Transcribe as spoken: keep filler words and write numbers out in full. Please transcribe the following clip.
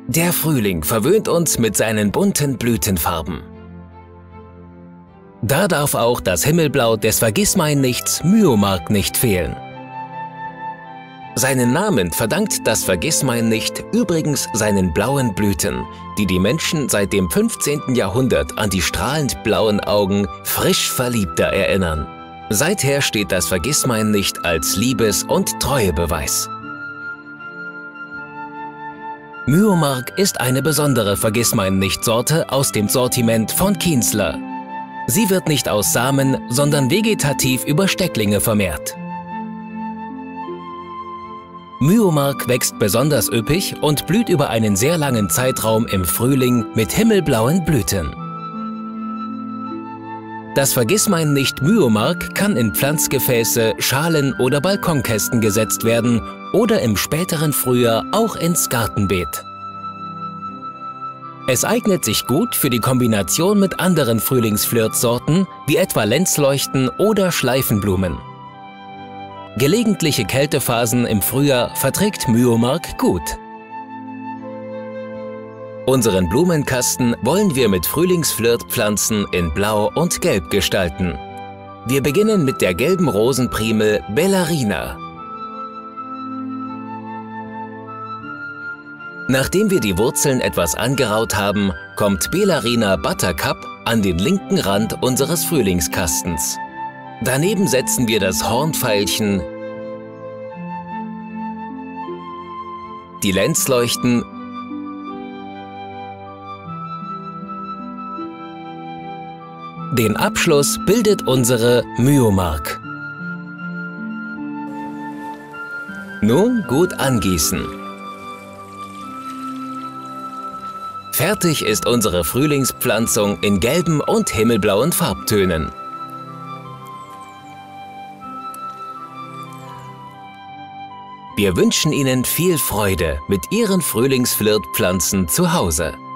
Der Frühling verwöhnt uns mit seinen bunten Blütenfarben. Da darf auch das Himmelblau des Vergissmeinnichts Myomark nicht fehlen. Seinen Namen verdankt das Vergissmeinnicht übrigens seinen blauen Blüten, die die Menschen seit dem fünfzehnten Jahrhundert an die strahlend blauen Augen frisch Verliebter erinnern. Seither steht das Vergissmeinnicht als Liebes- und Treuebeweis. Myomark ist eine besondere Vergissmeinnicht-Sorte aus dem Sortiment von Kienzler. Sie wird nicht aus Samen, sondern vegetativ über Stecklinge vermehrt. Myomark wächst besonders üppig und blüht über einen sehr langen Zeitraum im Frühling mit himmelblauen Blüten. Das Vergissmeinnicht Myomark kann in Pflanzgefäße, Schalen oder Balkonkästen gesetzt werden oder im späteren Frühjahr auch ins Gartenbeet. Es eignet sich gut für die Kombination mit anderen Frühlingsflirtsorten wie etwa Lenzleuchten oder Schleifenblumen. Gelegentliche Kältephasen im Frühjahr verträgt Myomark gut. Unseren Blumenkasten wollen wir mit Frühlingsflirtpflanzen in Blau und Gelb gestalten. Wir beginnen mit der gelben Rosenprimel Bellarina. Nachdem wir die Wurzeln etwas angeraut haben, kommt Bellarina Buttercup an den linken Rand unseres Frühlingskastens. Daneben setzen wir das Hornveilchen, die Lenzleuchten Den Abschluss bildet unsere Myomark. Nun gut angießen. Fertig ist unsere Frühlingspflanzung in gelben und himmelblauen Farbtönen. Wir wünschen Ihnen viel Freude mit Ihren Frühlingsflirtpflanzen zu Hause.